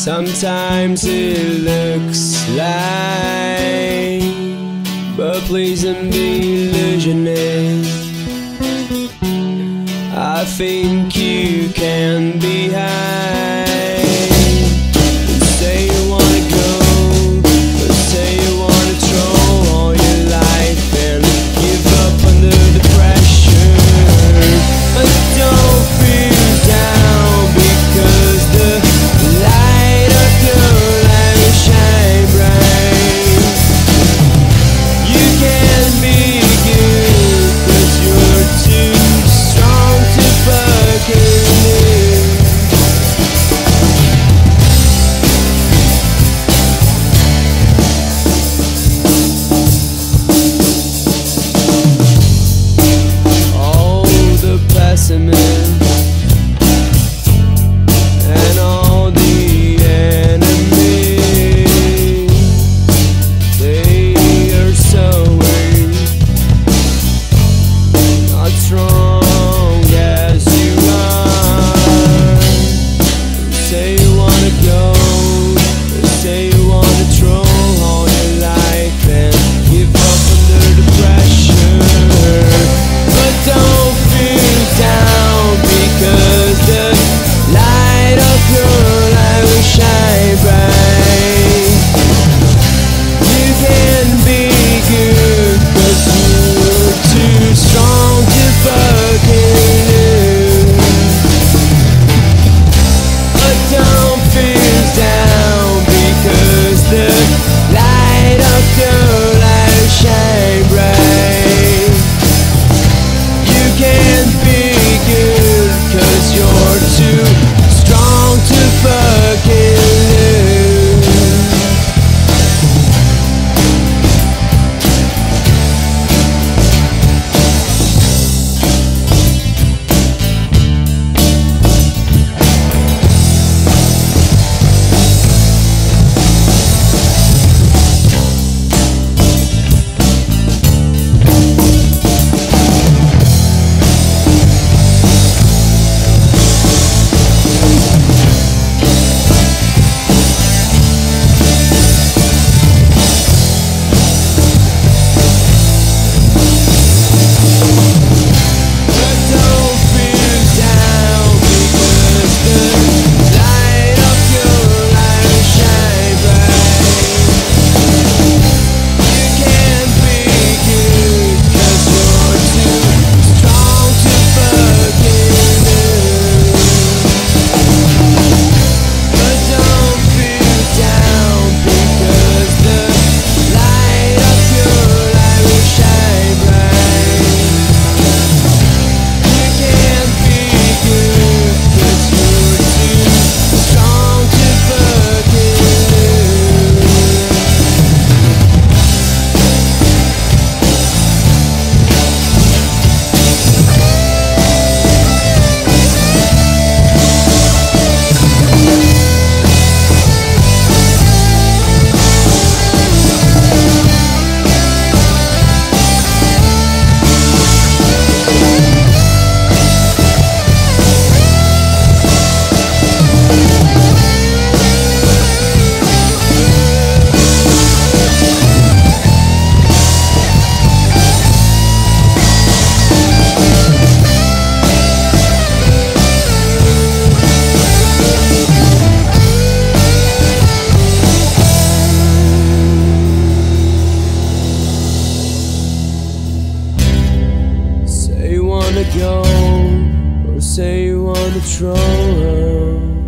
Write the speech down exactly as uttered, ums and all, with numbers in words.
Sometimes it looks like, but please don't be illusionist. I think you can be high and say you wanna go, or say you wanna throw all your life and give up under the pressure. But don't feel down, because the light of your life will shine bright. You can be good, 'cause you're too strong to fucking live. All the pessimists and all the enemies, they are so weak, not strong as you are. Say you wanna go, say you wanna throw all your life and give up under the pressure. But don't feel down, because the light of your light will shine bright. You can be good, 'cause you're too strong to fucking lose. But don't feel down, because the light of your light will shine bright. You can be good, 'cause you're too strong to fucking lose. But don't feel down, because the light of your light will shine bright. You can be good, 'cause you're too strong to fucking lose. But don't feel down, because the light of your light will shine bright. You can be good, 'cause you're too strong to fucking lose. Say you wanna go, or say you wanna throw her.